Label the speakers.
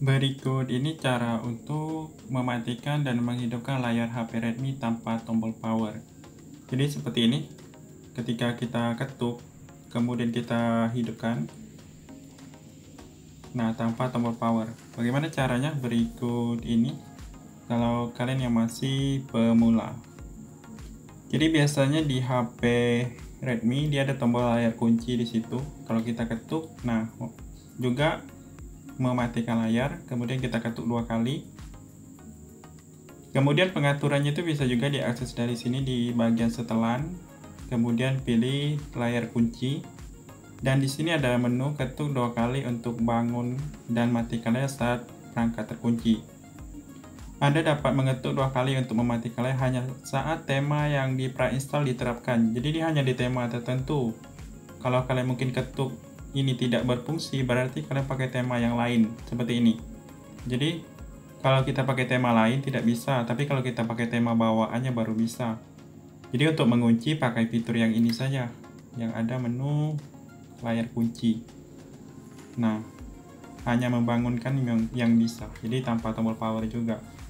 Speaker 1: Berikut ini cara untuk mematikan dan menghidupkan layar HP Redmi tanpa tombol power. Jadi seperti ini, ketika kita ketuk, kemudian kita hidupkan, nah tanpa tombol power. Bagaimana caranya? Berikut ini, kalau kalian yang masih pemula. Jadi biasanya di HP Redmi dia ada tombol layar kunci di situ. Kalau kita ketuk, nah juga mematikan layar, kemudian kita ketuk 2 kali. Kemudian pengaturannya itu bisa juga diakses dari sini di bagian setelan, kemudian pilih layar kunci, dan di sini ada menu ketuk 2 kali untuk bangun dan matikan layar saat perangkat terkunci. Anda dapat mengetuk 2 kali untuk mematikan layar hanya saat tema yang di pre-install diterapkan. Jadi ini hanya di tema tertentu. Kalau kalian mungkin ketuk ini tidak berfungsi, berarti kalian pakai tema yang lain seperti ini. Jadi kalau kita pakai tema lain tidak bisa, tapi kalau kita pakai tema bawaannya baru bisa. Jadi untuk mengunci pakai fitur yang ini saja, yang ada menu layar kunci. Nah, hanya membangunkan yang bisa, jadi tanpa tombol power juga.